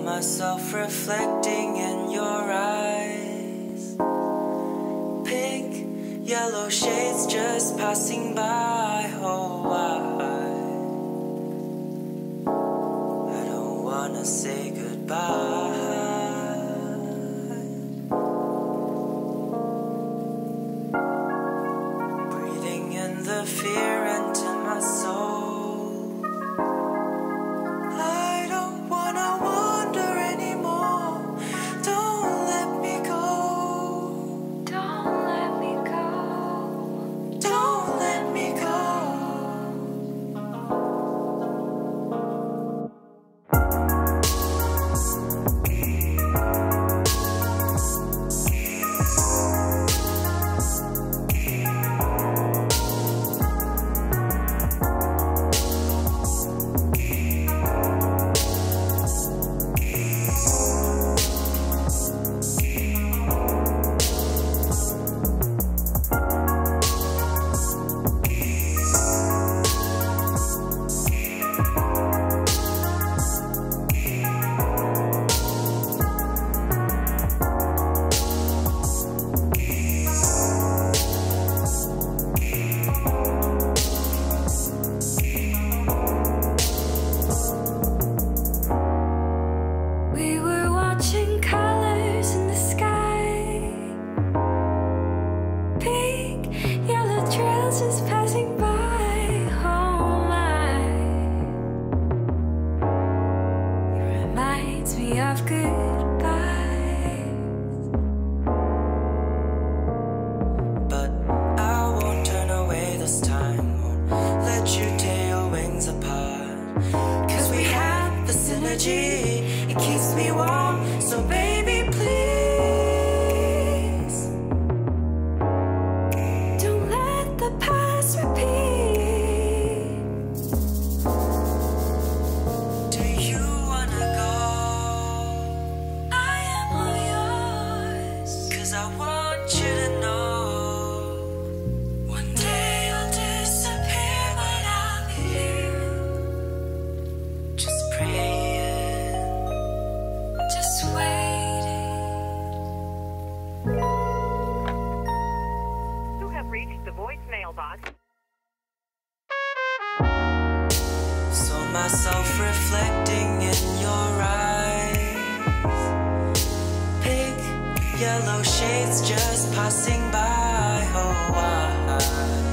myself reflecting in your eyes. Pink, yellow shades just passing by. Oh, I don't wanna say goodbye. Breathing in the fear into my soul. Just passing by, oh my. It reminds me of goodbyes. But I won't turn away this time. Won't let you tear your wings apart. 'Cause we have the synergy. It keeps me warm. So baby, please. Reached the voicemail box. Saw myself reflecting in your eyes. Pink, yellow shades just passing by. Oh,